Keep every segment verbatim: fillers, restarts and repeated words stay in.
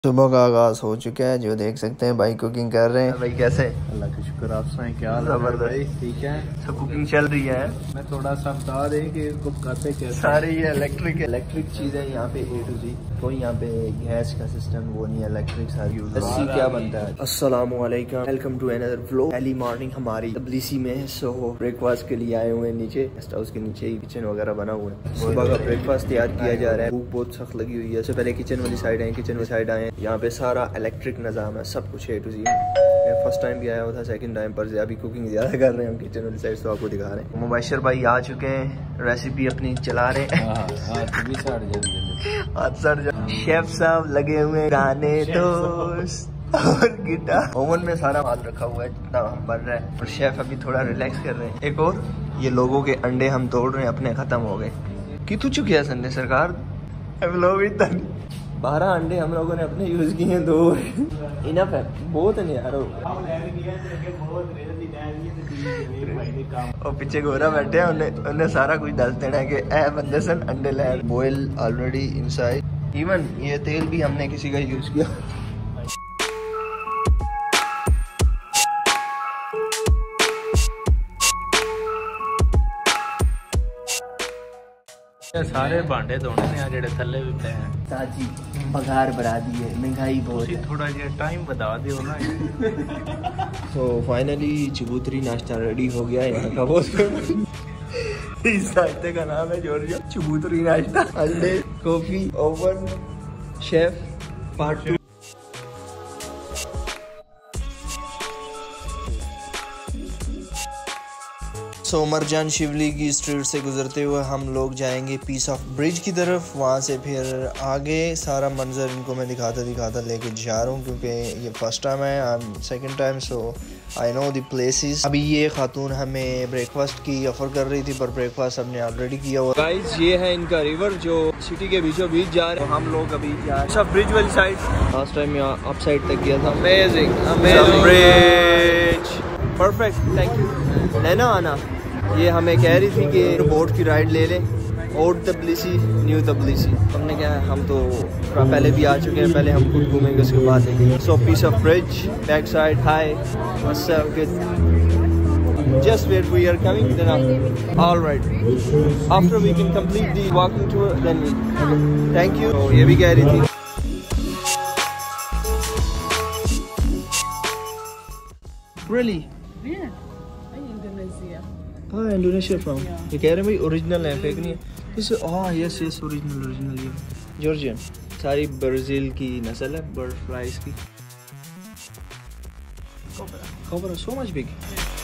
सुबह का आगाज हो चुका है, जो देख सकते हैं भाई कुकिंग कर रहे हैं। भाई कैसे? अल्लाह का शुक्र, आप सुनाएं क्या हाल है भाई? ठीक है, सब कुकिंग चल रही है। मैं थोड़ा सा बता दें कि इसको करते कैसे। सारी ये इलेक्ट्रिक इलेक्ट्रिक चीजें यहाँ पे ए टू जी, कोई यहाँ पे गैस का सिस्टम वो नहीं है, इलेक्ट्रिक सारी। लस्सी क्या बनता है? अस्सलाम वालेकुम, welcome to another vlog. Early morning हमारी तबलीसी में, सो ब्रेकफास्ट के लिए आए हुए हैं नीचे, गेस्ट हाउस के नीचे ही किचन वगैरह बना हुआ है। सुबह का ब्रेकफास्ट तैयार किया जा रहा है। भूख बहुत सख्त लगी हुई है। सबसे पहले किचन वाली साइड है, किचन वाली साइड आए, यहाँ पे सारा इलेक्ट्रिक निज़ाम है, सब कुछ A to Z. First time भी आया हुआ था, सेकंड टाइम पर अभी कुकिंग ज़्यादा कर रहे हैं हम किचन वाली साइड, तो आपको दिखा रहे हैं। मुबशर भाई आ चुके हैं, रेसिपी अपनी चला रहे हैं। शेफ साहब लगे हुए गाने दोस्त और गिटार। ओवन में सारा माल रखा हुआ है जितना बन रहा है, और शेफ अभी थोड़ा रिलैक्स कर रहे हैं। एक और ये लोगों के अंडे हम तोड़ रहे हैं, अपने खत्म हो गए। कितु चुके हैं संडे सरकार, बारह अंडे हम लोगों ने अपने यूज किए हैं, दो इनफ है, बहुत है यार। और पीछे गोरा बैठे हैं, उन्हें उन्हें सारा कुछ दस देना है कि ए बंदे सन अंडे ले। बॉयल ऑलरेडी इनसाइड, इवन ये तेल भी हमने किसी का यूज किया। सारे भांडे धोने ने जेडे थल्ले भी पे हैं। ताजी पगार बढ़ा दी है, महंगाई बहुत है, थोड़ा जिहा टाइम बता दियो ना। तो फाइनली चबूतरी नाश्ता रेडी हो गया है यहाँ का। बहुत इस नाश्ते का नाम है जॉर्जिया चबूतरी नाश्ता। अंडे, coffee, oven, chef part two. So Marjanishvili की स्ट्रीट से गुजरते हुए हम लोग जाएंगे पीस ऑफ ब्रिज की तरफ। वहाँ से फिर आगे सारा मंजर इनको मैं दिखाता दिखाता लेके जा रहा हूँ, क्योंकि ये फर्स्ट टाइम है, I am second time, so I know the places. अभी ये खातून हमें ब्रेकफास्ट की ऑफर कर रही थी, पर ब्रेकफास्ट हमने ऑलरेडी किया हुआ। गाइस ये है इनका रिवर जो सिटी के बीचों बीच जा रहे हैं। हम लोग अभी जा रहे हैं ब्रिज वाली साइड। लास्ट टाइम यहाँ अप साइड तक गया था। Amazing amazing bridge, perfect, thank you. लेना आना, ये हमें कह रही थी कि बोट की राइड ले लें, ओल्ड तबलीसी न्यू तबलीसी। हमने क्या है, हम तो पहले भी आ चुके हैं, पहले हम खुद घूमेंगे उसके बाद देखेंगे। So peace of bridge back side. Hi what's up, good, just wait, we are coming then. Alright, after we can complete the walking tour then we, thank you. तो ये भी कह रही थी। Really? Yeah, in Indonesia. हाँ Indonesia from. ये कह रहे हैं भाई ओरिजिनल है, फेक नहीं है। इसे हाँ यस यस ओरिजिनल ओरिजिनल ये जॉर्जियन। सारी ब्राज़ील की नस्ल है, बर्ड फ्लाइज की। Cobra so much big.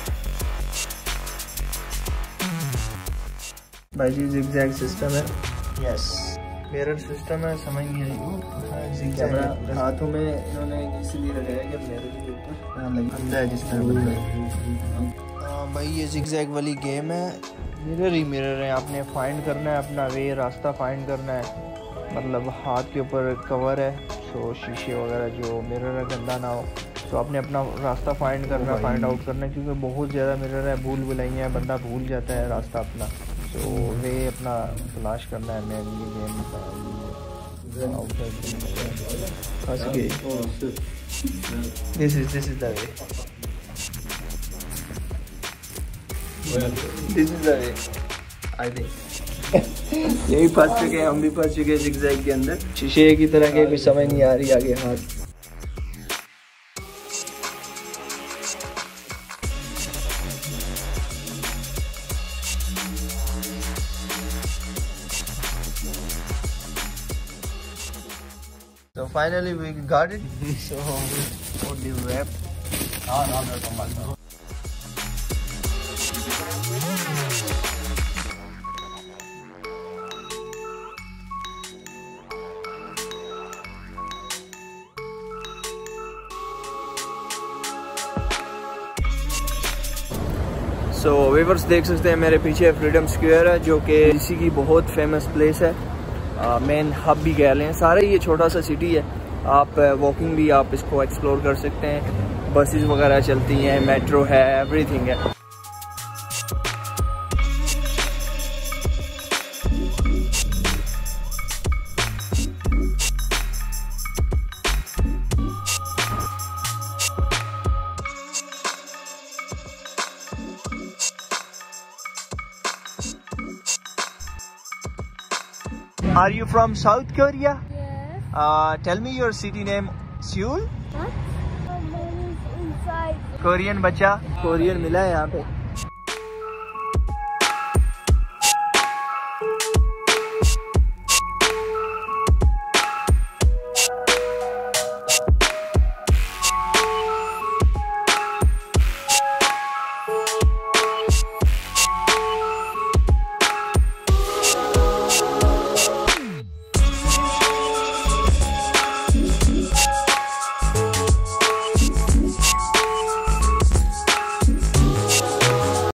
भाई जी जिगजैग सिस्टम है, यस मिरर सिस्टम है, समझ नहीं आई। कैमरा हाथों में इन्होंने इसलिए लगाया कि मिरर के ऊपर अंधा है जिस तरह। भाई ये जिगजैग वाली गेम है, मिरर ही मिरर है, आपने फाइंड करना है अपना वे, रास्ता फाइंड करना है। मतलब हाथ के ऊपर कवर है, तो शीशे वगैरह जो मिरर है गंदा ना हो, तो आपने अपना रास्ता फाइंड करना है, फाइंड आउट करना है, क्योंकि बहुत ज़्यादा मिरर है, भूल भुलाइयाँ है, बंदा भूल जाता है रास्ता अपना, तो वे अपना तलाश करना है। मैं ये गेम फंस गई। This is this is the way, this is the way I think. यही फंस चुके हैं, हम भी फंस चुके हैं जिगजैग के अंदर। शीशे की तरह के कुछ समझ नहीं आ रही आगे हाथ। So finally we got it. So put the wrap. Ah, no, no, come on. So viewers देख सकते हैं मेरे पीछे फ्रीडम स्क्वायर है, जो कि इसी की बहुत फेमस प्लेस है, मेन हब भी कह लें। सारे ये छोटा सा सिटी है, आप वॉकिंग भी आप इसको एक्सप्लोर कर सकते हैं, बसेस वगैरह चलती हैं, मेट्रो है, एवरीथिंग है। Are you from South Korea? Yes. Uh, tell me your city name. Seoul? What? Someone is inside. Korean बच्चा कोरियन मिला है यहाँ पे।